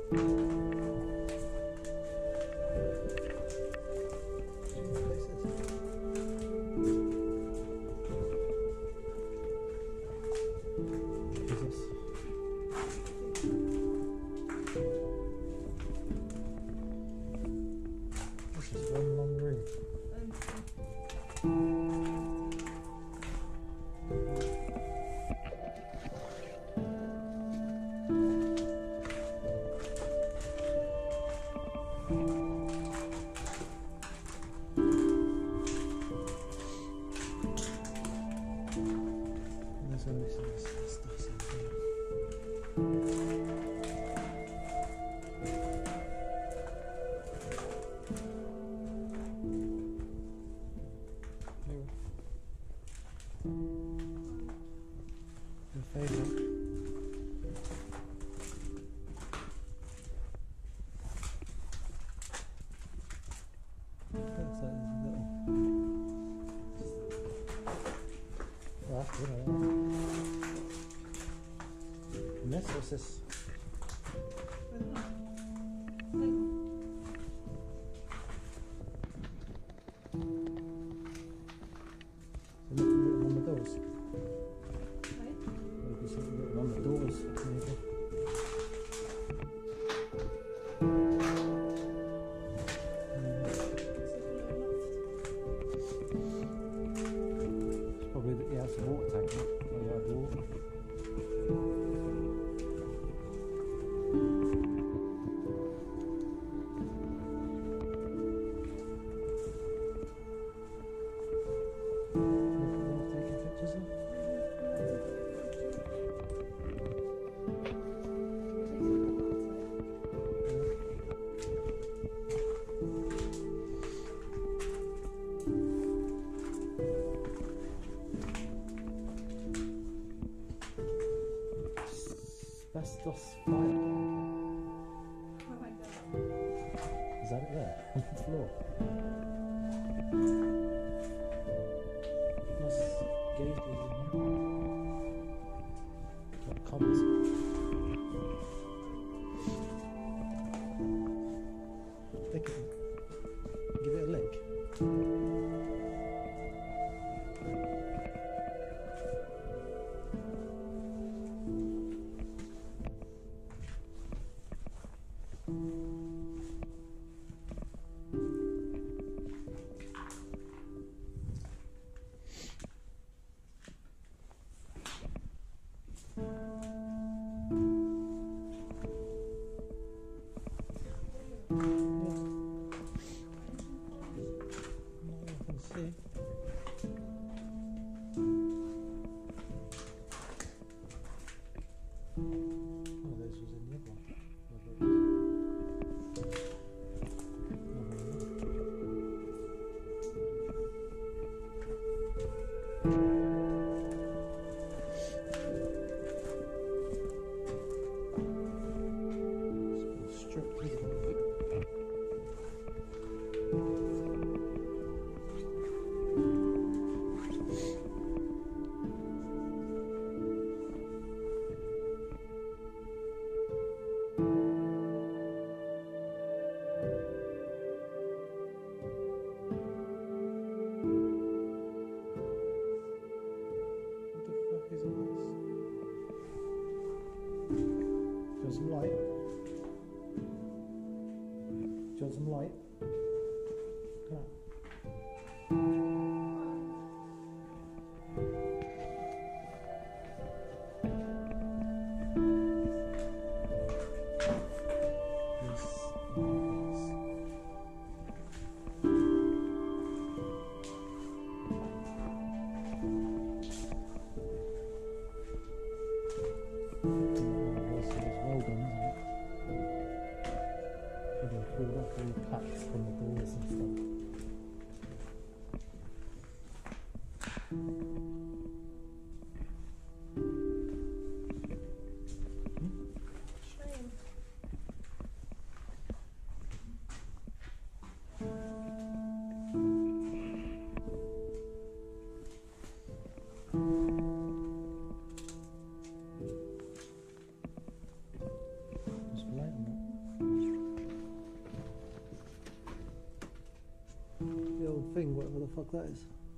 What's this? On the doors. Maybe something written on the doors, maybe. It's probably yeah, it's a water tank. Oh, yeah, water. Asbestos fire blanket. Is that it there? On the floor? Must gauges in here. What covers it? Lick it. Give it a lick. Some light. Do you want some light? Come on. Plaques from the doors and stuff. There's light on that. the fuck that is.